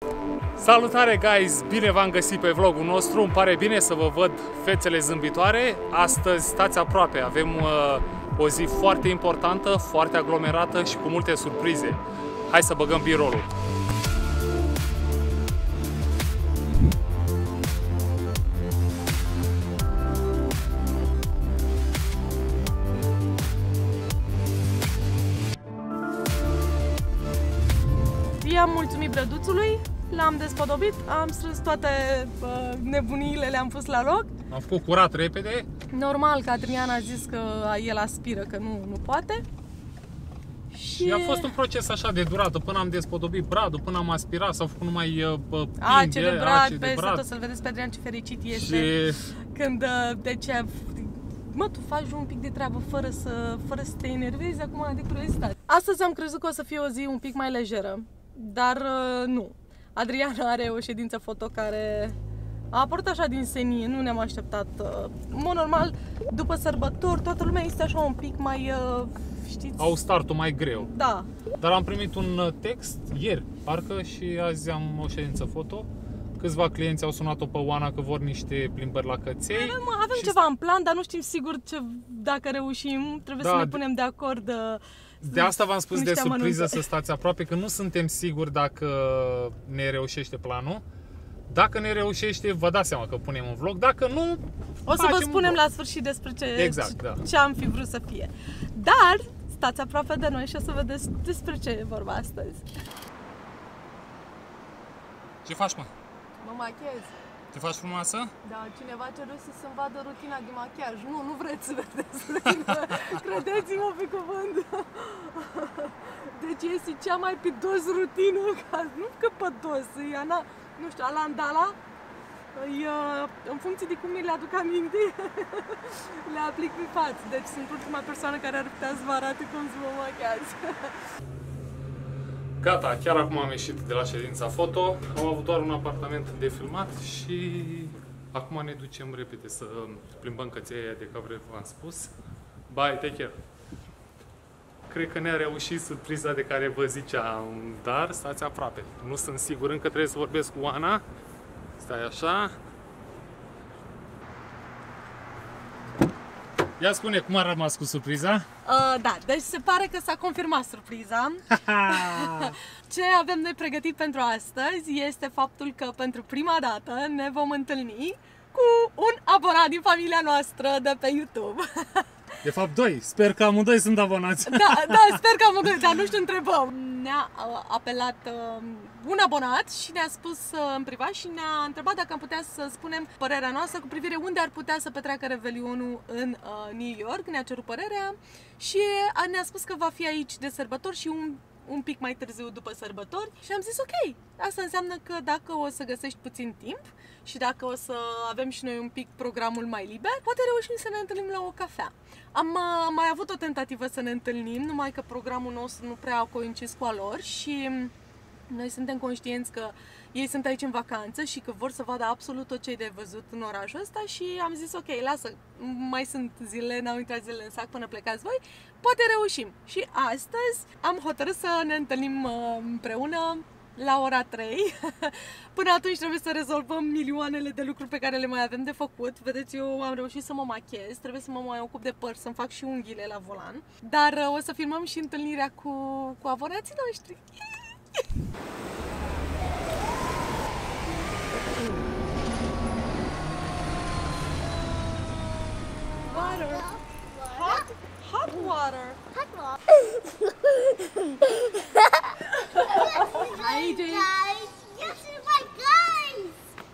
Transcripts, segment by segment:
Salutare guys! Bine v-am găsit pe vlogul nostru. Îmi pare bine să vă văd fețele zâmbitoare. Astăzi stați aproape, avem o zi foarte importantă, foarte aglomerată și cu multe surprize. Hai să băgăm B-roll-ul. I-am mulțumit Brăduțului, l-am despodobit, am strâns toate nebuniile, le-am pus la loc. Am făcut curat repede. Normal că Adrian a zis că el aspiră, că nu poate. Și a fost un proces așa de durată, până am despodobit bradul, până am aspirat, s-au făcut numai ace de brad, tot să-l vedeți pe Adrian ce fericit este. Și... când, deci, mă, tu faci un pic de treabă fără să te enervezi acum de curiozitate. Astăzi am crezut că o să fie o zi un pic mai lejeră, dar nu. Adrian are o ședință foto care a apărut așa din senie, nu ne-am așteptat. În mod normal, după sărbători, toată lumea este așa un pic mai, știți... Au startul mai greu. Da. Dar am primit un text ieri, parcă, și azi am o ședință foto. Câțiva clienți au sunat-o pe Oana că vor niște plimbări la căței. Avem ceva în plan, dar nu știm sigur dacă reușim. Trebuie să ne punem de acord. De asta v-am spus de surpriză să stați aproape, că nu suntem siguri dacă ne reușește planul. Dacă ne reușește, vă dați seama că punem un vlog. Dacă nu, o să vă spunem la sfârșit despre ce am fi vrut să fie. Dar stați aproape de noi și o să vedeți despre ce e vorba astăzi. Ce faci, mă? Mă machiez. Te faci frumoasă? Da, cineva cerut să-mi vadă rutina de machiaj. Nu vreți să vedeți. Credeți-mă pe cuvânt. Deci este cea mai pe dos rutină. Nu că pe dos, nu știu, alandala. În funcție de cum mi le aduc aminte, le aplic pe față. Deci sunt ultima persoană care ar putea să vă arate cum să mă machiaz. Gata, chiar acum am ieșit de la ședința foto, am avut doar un apartament de filmat și acum ne ducem repede să plimbăm căței aia de care v-am spus. Bye, take care! Cred că ne-a reușit surpriza de care vă ziceam, dar stați aproape. Nu sunt sigur, încă trebuie să vorbesc cu Oana. Stai așa. Ia spune, cum a rămas cu surpriza? Da, deci se pare că s-a confirmat surpriza. Ce avem noi pregătit pentru astăzi este faptul că pentru prima dată ne vom întâlni cu un abonat din familia noastră de pe YouTube. De fapt, doi. Sper că amândoi sunt abonați. Da, sper că amândoi, dar nu știu, întrebăm. Ne-a apelat un abonat și ne-a spus în privat și ne-a întrebat dacă am putea să spunem părerea noastră cu privire unde ar putea să petreacă Revelionul în New York. Ne-a cerut părerea și ne-a spus că va fi aici de sărbători și un pic mai târziu după sărbători și am zis ok, asta înseamnă că dacă o să găsești puțin timp și dacă o să avem și noi un pic programul mai liber, poate reușim să ne întâlnim la o cafea. Am mai avut o tentativă să ne întâlnim, numai că programul nostru nu prea a coincis cu a lor și noi suntem conștienți că ei sunt aici în vacanță și că vor să vadă absolut tot ce e de văzut în orașul ăsta și am zis ok, lasă, mai sunt zile, n-au intrat zilele în sac până plecați voi, poate reușim. Și astăzi am hotărât să ne întâlnim împreună la ora 3. Până atunci trebuie să rezolvăm milioanele de lucruri pe care le mai avem de făcut. Vedeți, eu am reușit să mă machiez, trebuie să mă mai ocup de păr, să-mi fac și unghiile la volan. Dar o să filmăm și întâlnirea cu abonații noștri. Water. Hot water. Hot water. Hi, AJ. Guys, yes, my guys.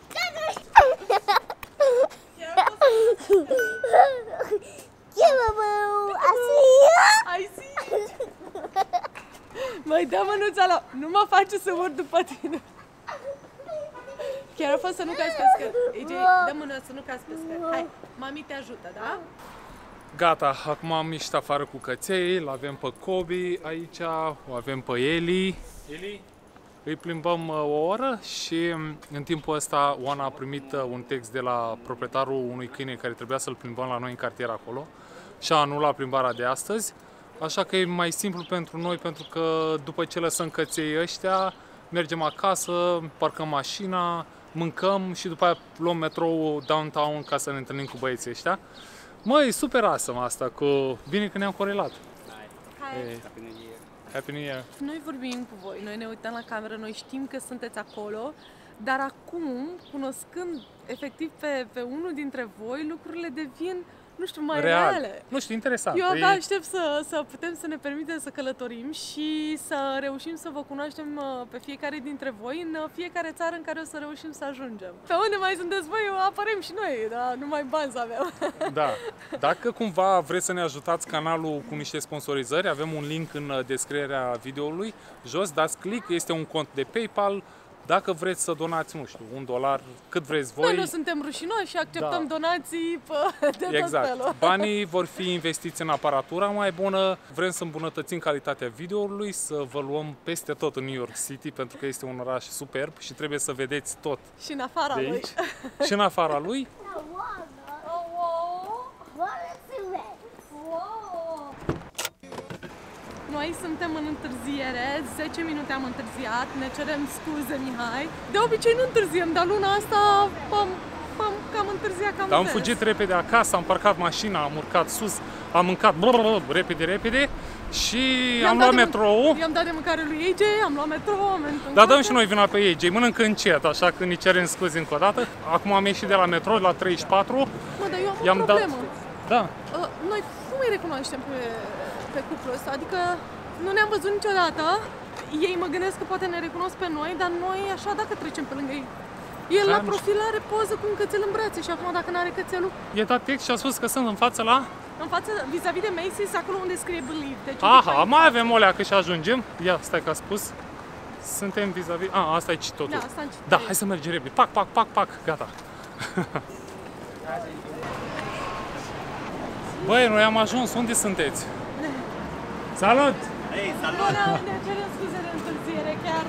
I see you. Mai dă mânuța la... Nu mă face să urc după tine. Chiar a fost să nu cazi pe scări. AJ, dă mâna să nu cazi pe scări. Hai, mami te ajută, da? Gata, acum am ieșit afară cu căței, l-avem pe Kobe aici, o avem pe Eli. Îi plimbăm o oră și în timpul ăsta Oana a primit un text de la proprietarul unui câine care trebuia să-l plimbăm la noi în cartier acolo și a anulat plimbarea de astăzi. Așa că e mai simplu pentru noi, pentru că după ce lăsăm căței ăștia, mergem acasă, parcăm mașina, mâncăm și după aia luăm metrou downtown ca să ne întâlnim cu băieții ăștia. Măi, super awesome asta, cu bine că ne-am corelat. Hai. Happy New Year! Noi vorbim cu voi, noi ne uităm la cameră, noi știm că sunteți acolo, dar acum, cunoscând efectiv pe unul dintre voi, lucrurile devin, nu știu, mai reale. Nu știu, interesant. Eu abia aștept să putem să ne permitem să călătorim și să reușim să vă cunoaștem pe fiecare dintre voi în fiecare țară în care o să reușim să ajungem. Pe unde mai sunteți voi, apărem și noi, dar numai bani să avem. Da. Dacă cumva vreți să ne ajutați canalul cu niște sponsorizări, avem un link în descrierea videoului. Jos, dați click, este un cont de PayPal. Dacă vreți să donați, nu știu, $1, cât vreți voi. Noi nu suntem rușinoși și acceptăm donații de tot felul. Banii vor fi investiți în aparatura mai bună. Vrem să îmbunătățim calitatea videoului, să vă luăm peste tot în New York City, pentru că este un oraș superb și trebuie să vedeți tot și în afara lui. Și în afara lui. Noi suntem în întârziere, 10 minute am întârziat, ne cerem scuze, Mihai. De obicei nu întârziem, dar luna asta cam întârziat, cam Am fugit repede acasă, am parcat mașina, am urcat sus, am mâncat repede și am luat metrou. I-am dat de mâncare lui AJ, am luat metrou, am mâncat. Dar dăm și noi vina pe AJ, mănâncă încet, așa că ne cerem scuze încă o dată. Acum am ieșit de la metrou, la 34. Mă, dar eu am o problemă. Da. Noi cum îi recunoaștem pe cuplul ăsta? Adică nu ne-am văzut niciodată, ei mă gândesc că poate ne recunosc pe noi, dar noi așa dacă trecem pe lângă ei. El la profil are poză cu un cățel în brațe și acum dacă n-are cățelul... E dat text și a spus că sunt în față la... În față, vis-a-vis de Macy's, acolo unde scrie Believe. Deci aha, mai avem o leacă și ajungem. Ia, stai că a spus. Suntem vis-a-vis... asta e totul. Da, asta da, hai să mergem repede. Pac, gata. Băi, noi am ajuns. Unde sunteți? Salut! Hei, salut! Bună, ne cerem scuze de întârziere, chiar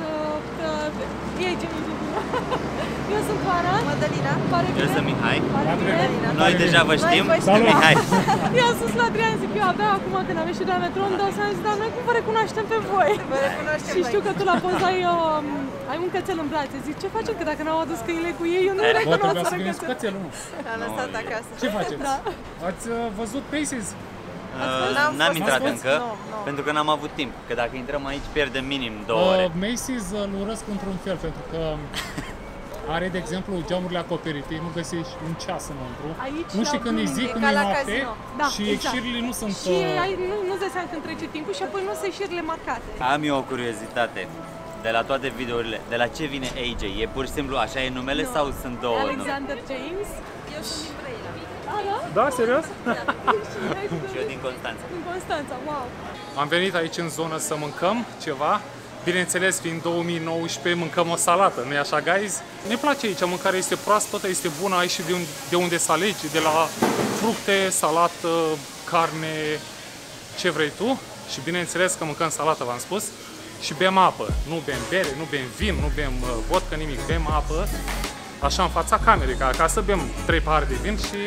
eu sunt Oana. Madalina. Eu sunt Mihai. Noi deja vă știm. Salut! Mihai. Eu sunt la Adrian, zic eu abia acum când am ieșit de la metrou, îmi dau seama, zic, dar noi cum vă recunoaștem pe voi? Vă recunoaștem. Și știu că tu la poză ai un cățel în brațe. Zic, ce facem? Că dacă n-au adus căile cu ei, eu nu-i recunosc fără cățel. L-am lăsat acasă. Ce faceți? Da. Ați văzut Macy's? N-am intrat încă, pentru că n-am avut timp. Că dacă intrăm aici, pierdem minim 2 ore. Macy's îl urăsc într-un fel, pentru că are, de exemplu, geamurile acoperite, nu găsești un ceas înăuntru. Aici, nu știi când e zi, când e noapte și ieșirile nu sunt... Și nu-ți dai seama când trece timpul și apoi nu sunt ieșirile marcate. Am eu o curiozitate. De la toate videourile, de la ce vine AJ? E pur și simplu așa e numele sau sunt două nume? Alexander James. Eu sunt din Brăila. Da, serios? Și eu din Constanța. Din Constanța, wow! Am venit aici în zonă să mâncăm ceva. Bineînțeles, fiind 2019, mâncăm o salată, nu-i așa, guys? Ne place aici, mâncarea este proaspătă, este bună, ai și de unde să alegi, de la fructe, salată, carne, ce vrei tu. Și bineînțeles că mâncăm salată, v-am spus. Și bem apă, nu bem bere, nu bem vin, nu bem vodka, nimic, bem apă. Așa în fața camerei, ca acasă bem 3 pahare de vin și...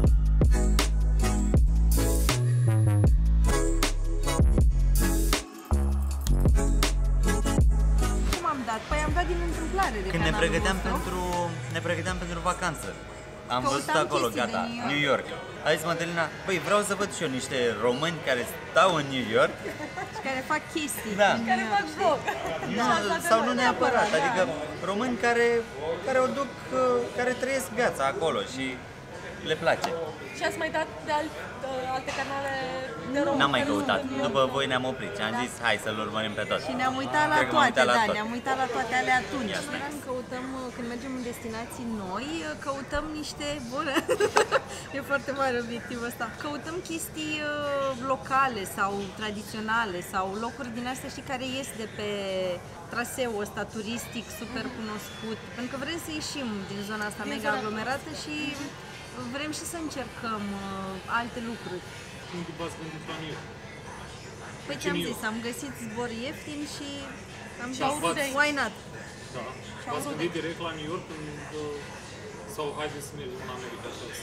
Cum am dat? Păi am dat din întâmplare de Când ne pregăteam pentru vacanță. Am văzut acolo, gata, New York. A zis Madalina, păi vreau să văd și eu niște români care stau în New York și care fac chestii. Da. Care fac vlog. Sau nu neapărat, adică români care o duc, care trăiesc viața acolo și le place. Și ați mai dat de alte canale de români? N-am mai căutat. După voi ne-am oprit și am zis hai să-l urmărim pe toate. Și ne-am uitat la Cred că m-am toate, uitat la da, toate. ne-am uitat la toate alea atunci. Asta e. Când căutăm, când mergem în destinații noi, căutăm niște, bună, e foarte mare obiectivul ăsta, căutăm chestii locale sau tradiționale sau locuri din astea, știi, care ies de pe traseul ăsta turistic super cunoscut, pentru că vrem să ieșim din zona asta mega aglomerată și vrem și să încercăm alte lucruri. Cum v-ați gândit la New York? Păi ce-am zis, am găsit zbor ieftin și am zis, v-ați- why not? Da. V-ați gândit direct la New York sau haideți să mergem în America așa să...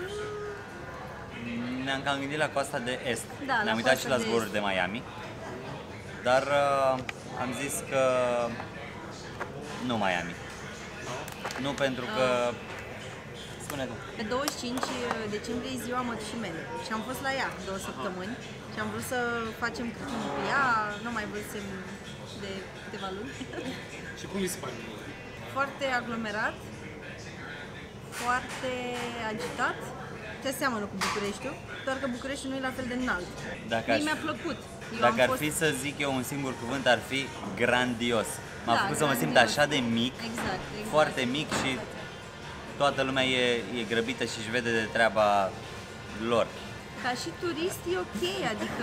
Ne-am cam gândit la coasta de est. Da, la Ne-am uitat coasta și la de zboruri est. de Miami. Dar am zis că Nu Miami. Nu pentru că... Spune tu. Pe 25 decembrie e ziua mătușii mele și am fost la ea 2 săptămâni și am vrut să facem Crăciun cu ea, nu mai văzusem de câteva luni. Și cum îi se pare? Foarte aglomerat, foarte agitat, te seamănă cu Bucureștiul, doar că Bucureștiul nu e la fel de înalt. Mie mi-a plăcut. Dacă ar fi să zic eu un singur cuvânt, ar fi grandios. M-a făcut să mă simt așa de mic, exact. foarte mic și toată lumea e grăbită și își vede de treaba lor. Ca și turist e ok, adică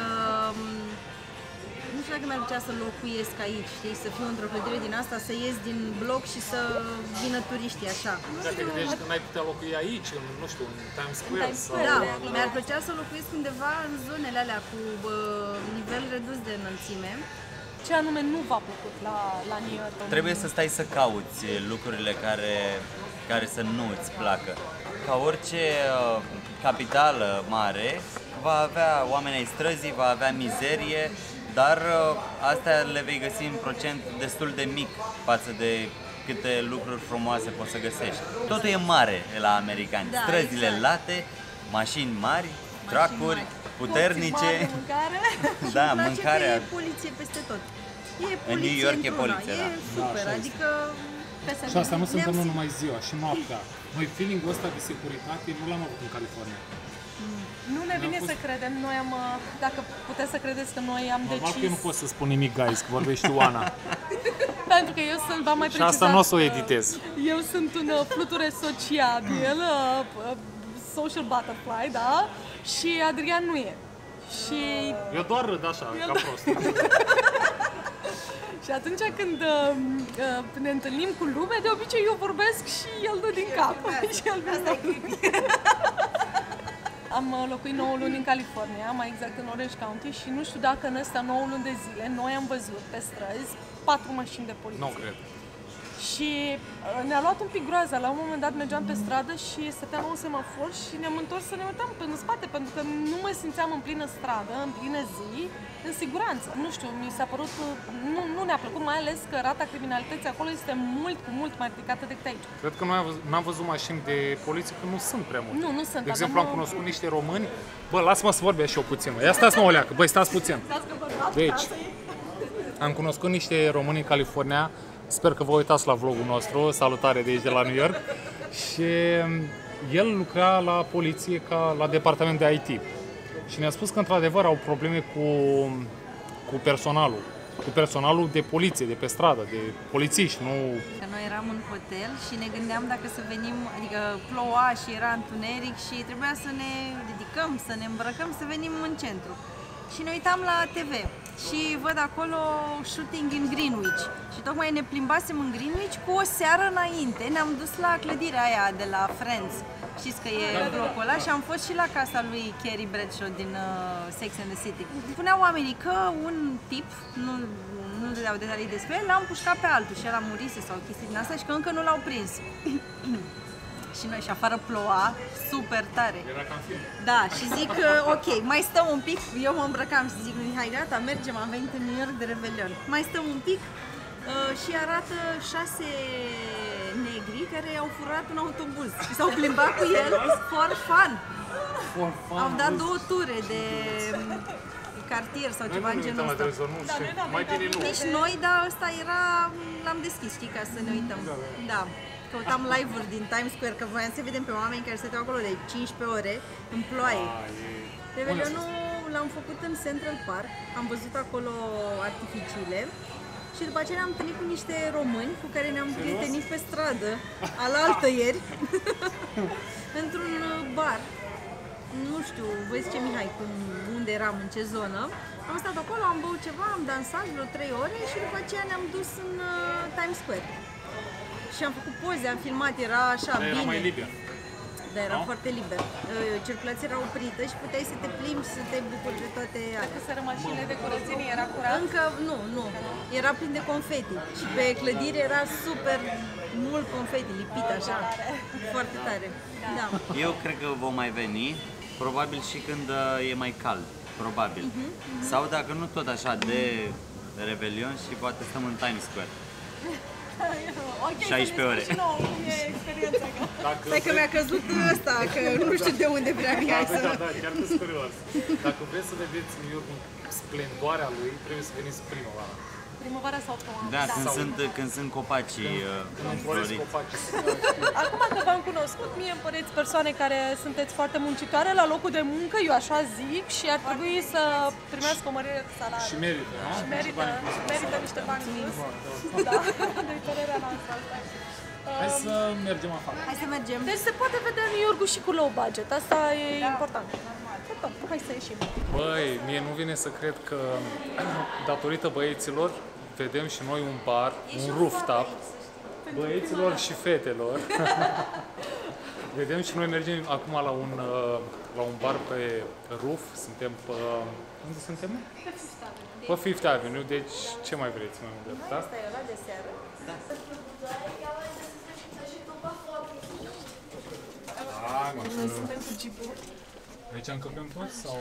nu știu dacă mi-ar plăcea să locuiesc aici, știi, să fiu într-o clădire din asta, să ies din bloc și să vină turiștii așa. Dacă te gândești că n-ai putea locui aici, în, nu știu, în Times Square sau... Da, mi-ar plăcea să locuiesc undeva în zonele alea cu nivel redus de înălțime. Ce anume nu v-a plăcut la New York? Trebuie să stai să cauți lucrurile care să nu îți placă. Ca orice capitală mare, va avea oameni ai străzii, va avea mizerie, dar astea le vei găsi în procent destul de mic față de câte lucruri frumoase poți să găsești. Totul e mare la americani. Da, Străzile exact. late, mașini mari, tracuri puternice. Mâncare. Da, Îmi place mâncarea. că e poliție peste tot. E poliție În New York e într-una, poliție, e da. super, Da, așa adică Și asta nu se întâmplă Ne-am numai ziua, și noaptea. Noi feeling-ul ăsta de securitate nu l-am avut în California. Nu ne vine să credem, noi am, dacă puteți să credeți că noi am Normal că decis... eu nu pot să spun nimic, guys, că vorbești Oana. Pentru că eu sunt, v-am mai Și precizat, asta nu o să o editez. Eu sunt un fluture sociabil, social butterfly, da? Și Adrian nu e. Și Eu doar râd așa, ca prost. Și atunci când ne întâlnim cu lumea, de obicei eu vorbesc și el dă din cap. Și el Am locuit 9 luni în California, mai exact în Orange County, și nu știu dacă în ăsta 9 luni de zile noi am văzut pe străzi 4 mașini de poliție. Nu cred. Și ne-a luat un pic groaza. La un moment dat mergeam pe stradă și stăteam la un semafor și ne-am întors să ne uităm pe în spate, pentru că nu mă simțeam în plină stradă, în plină zi, în siguranță. Nu știu, mi s-a părut, nu ne-a plăcut, mai ales că rata criminalității acolo este cu mult mai ridicată decât aici. Cred că noi n-am văzut mașini de poliție, că nu sunt prea multe. Nu sunt. De exemplu, am cunoscut niște români. Bă, lasă-mă să vorbesc și eu puțin. Ia stați mă o leacă, băi, stați puțin. Deci, am cunoscut niște români în California. Sper că vă uitați la vlogul nostru, salutare de aici de la New York. Și el lucra la poliție, la departament de IT. Și ne-a spus că într-adevăr au probleme cu personalul de poliție, de pe stradă, de polițiști, nu... Că noi eram în hotel și ne gândeam dacă să venim, adică ploua și era întuneric și trebuia să ne ridicăm, să ne îmbrăcăm, să venim în centru. Și ne uitam la TV și văd acolo shooting in Greenwich. Și tocmai ne plimbasem în Greenwich cu o seară înainte. Ne-am dus la clădirea aia de la Friends. Știți că e blocul ăla și am fost și la casa lui Carrie Bradshaw din Sex and the City. Spuneau oamenii că un tip, nu dădeau detalii despre el, l-a împușcat pe altul și el a murise sau chestii din asta și că încă nu l-au prins. Și noi și afară ploua super tare. Era ca în film. Da, și zic, ok, mai stăm un pic, eu mă îmbrăcam și zic, hai gata, mergem, am venit în New York de Revelion. Mai stăm un pic și arată 6 negri care au furat un autobuz și s-au plimbat cu el for fun. Au dat 2 ture de cartier sau ceva în genul ăsta. Mai bine nu. Deci noi, dar ăsta era, l-am deschis, știi, ca să ne uităm. Da. Căutam live-uri din Times Square, că voiam să vedem pe oameni care stăteau acolo de 15 ore în ploaie. Revelionul l-am făcut în Central Park, am văzut acolo artificiile și după aceea ne-am întâlnit cu niște români cu care ne-am prietenit pe stradă, alaltă ieri, într-un bar. Nu știu, voi zice Mihai unde eram, în ce zonă. Am stat acolo, am băut ceva, am dansat vreo 3 ore și după aceea ne-am dus în Times Square. Și am făcut poze, am filmat, era așa, Era bine. mai liber. Da, era foarte liber. Circulația era oprită și puteai să te plimbi, să te bucuri de toate alea. Că mașinile de curățenie, era curat? Încă nu. Era plin de confeti și pe clădire era super mult confeti lipit așa. Foarte tare. Da. Eu cred că vom mai veni, probabil și când e mai cald, probabil. Sau dacă nu tot așa de Revelion și poate stăm în Times Square. Ok, 16 ore. Și nouă, cum e experiența? Stai că mi-a căzut ăsta, că nu știu de unde vrea Mihai să... Da, chiar că sunt curios. Dacă vreți să vedeți New York în splendoarea lui, trebuie să veniți primăvara. Primăvara sau toamna? Da, când sunt copacii înfloriți. Acum că v-am cunoscut, mie îmi păreți persoane care sunteți foarte muncitoare la locul de muncă, eu așa zic, și ar trebui să primească o mărire de salariu. Și merită, nu? Și merită niște bani în plus. Da, de părerea noastră asta. Hai să mergem afară. Hai să mergem. Deci se poate vedea New York-ul și cu low budget, asta e important. Hai să ieșim. Băi, mie nu vine să cred că datorită băieților vedem și noi un bar, un rooftop, băieților și fetelor. Vedem și noi mergem acum la un bar pe roof, suntem pe... Unde suntem? Pe Fifth Avenue, deci ce mai vreți mai mult de Asta e ăla de seară? Noi suntem cu jeep-ul. Aici încăpem toți sau?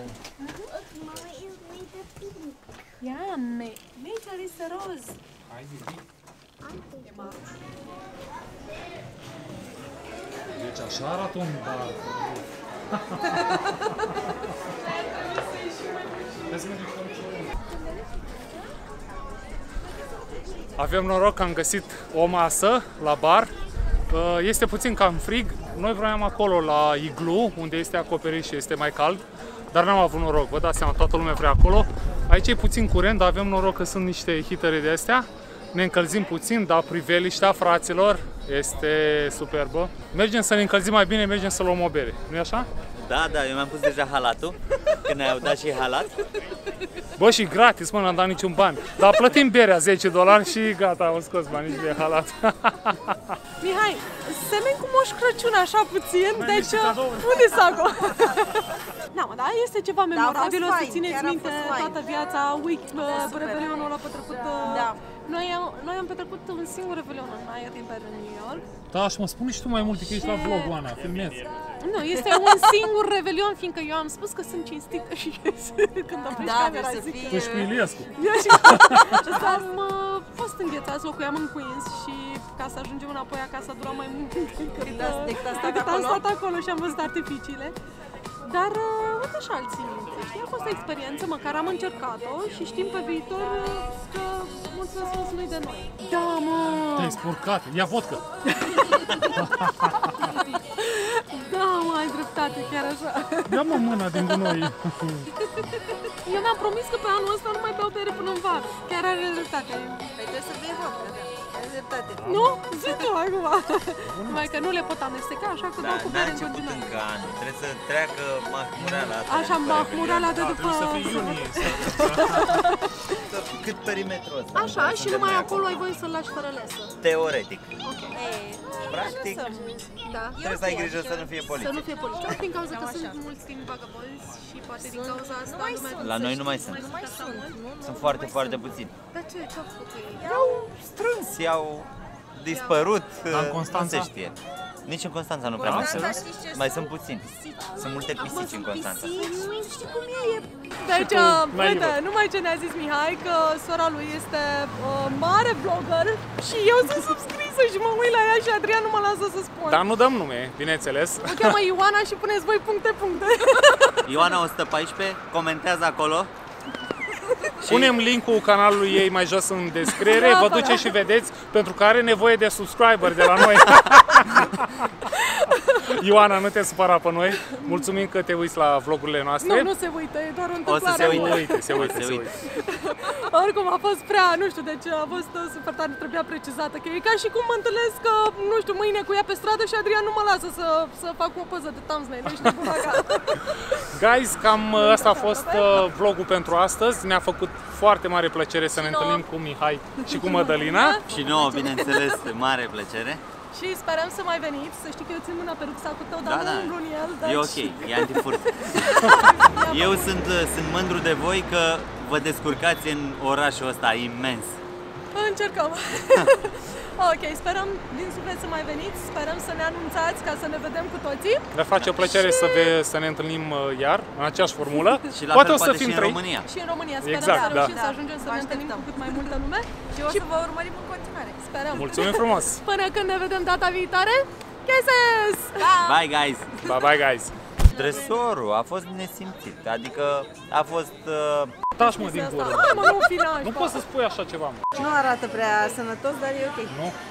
Ia, nature is a rose. Hai, Vivi. Deci așa arată un bar. Avem noroc că am găsit o masă la bar. Este puțin cam frig. Noi vroiam acolo la iglu, unde este acoperit și este mai cald, dar n-am avut noroc. Vă dați seama, toată lumea vrea acolo. Aici e puțin curent, dar avem noroc că sunt niște heatere de astea. Ne încălzim puțin, dar priveliștea, fraților, este superbă. Mergem să ne încălzim mai bine, mergem să luăm o bere. Nu-i așa? Da, eu mi-am pus deja halatul, când ne-au dat și halat. Bă, și gratis, mă, n-am dat niciun ban. Dar plătim berea, $10 și gata, am scos banii de halat. Mihai, semeni cu Moș Crăciun așa puțin, deci unde s-a acolo? Da, mă, da, este ceva memorabil, o să țineți minte toată viața, Revelionul ăla petrecut. Da. Noi am petrecut un singur Revelion în aia din New York. Da, și mă spune și tu mai multe, că ești la vlog, Oana, filmezi. Nu, este un singur Revelion, fiindcă eu am spus că sunt cinstită și când oprești camera zic că... Tu și cu Iliescu. Eu și am fost înghețați, locuiam în Queens și ca să ajungem înapoi acasă a durat mai mult decât am stat acolo și am văzut artificiile. Dar uite așa îl țin minte. Știi, a fost o experiență, măcar am încercat-o și știm pe viitor că mulțumesc Sfântului de noi. Da, mă! Te-ai spurcat, ia vodcă! Da, mă, ai dreptate, chiar așa. Ia-mă mâna din gunoi. Eu mi-am promis că pe anul ăsta nu mai beau bere până în vară. Chiar are dreptate. Păi trebuie să bei vodka, da. Ai dreptate. Nu? Zi tu acum. Numai că nu le pot amesteca, așa că dau cu bere în început continuare. încă anul, trebuie să treacă mahmureala asta. Așa, mahmureala de după... Trebuie să fie iunie. Cât perimetrul ăsta. Așa, și numai acolo ai voie să-l lași fără lesă. Teoretic. Practic, Da. trebuie să ai grijă să nu fie Să poliție. nu fie poliție. Din cauza că sunt mulți timi vagabonzi și poate din cauza asta lumea La noi nu mai sunt. Sunt foarte, foarte puțini. Dar ce? Ce-au făcut cu ei? I-au strâns, i-au dispărut, În Constanța? nu se știe. Nici în Constanța nu prea mai sunt. Mai sunt puțini. Sunt multe pisici în Constanța. Știi cum e? Deci, uite, numai ce ne-a zis Mihai, că sora lui este mare blogger și eu sunt subscrisă și mă uit la ea și Adrian nu mă lasă să spun. Dar nu dăm nume, bineînțeles. O cheamă Ioana și puneți voi puncte. Ioana 114, comentează acolo. Punem linkul canalului ei mai jos în descriere, vă duceți și vedeți, pentru că are nevoie de subscriber de la noi. Ioana, nu te supăra pe noi. Mulțumim că te uiți la vlogurile noastre. Nu se uită, e doar o întâmplare. O să se uite. Se uite. Oricum a fost prea, nu știu, deci a fost super tare, trebuia precizată că e ca și cum mă întâlnesc, nu știu, mâine cu ea pe stradă și Adrian nu mă lasă să fac o poză de thumbnail, ești nebun acasă. Guys, cam asta a fost vlogul pentru astăzi. Ne-a făcut foarte mare plăcere să ne întâlnim cu Mihai și cu Mădălina. Și nouă, bineînțeles, mare plăcere. Și sperăm să mai veniți, să știi că eu țin mâna pe rucsacul tău, dar nu umblu în el. Deci... E ok, e antifurt. Eu sunt mândru de voi că vă descurcați în orașul ăsta imens. Încercăm. Ok, sperăm din suflet să mai veniți, sperăm să ne anunțați ca să ne vedem cu toții. Ne face o plăcere să ne întâlnim iar, în aceeași formulă. Și la Poate fel, o să poate fim și în trei. România. Și în România sperăm Exact, să reușim da. să ajungem să Vă ne întâlnim cu așteptăm. cât mai multă lume. Și o să vă urmărim în continuare. Sperăm. Mulțumim frumos! Până când ne vedem data viitoare, kisses! Bye, guys! Bye bye, guys! Dresorul a fost nesimțit, adică a fost... Taci mă din gură! Hai mă, nu fi nașpa. Nu poți să spui așa ceva, mă. Nu arată prea sănătos, dar e ok. Nu?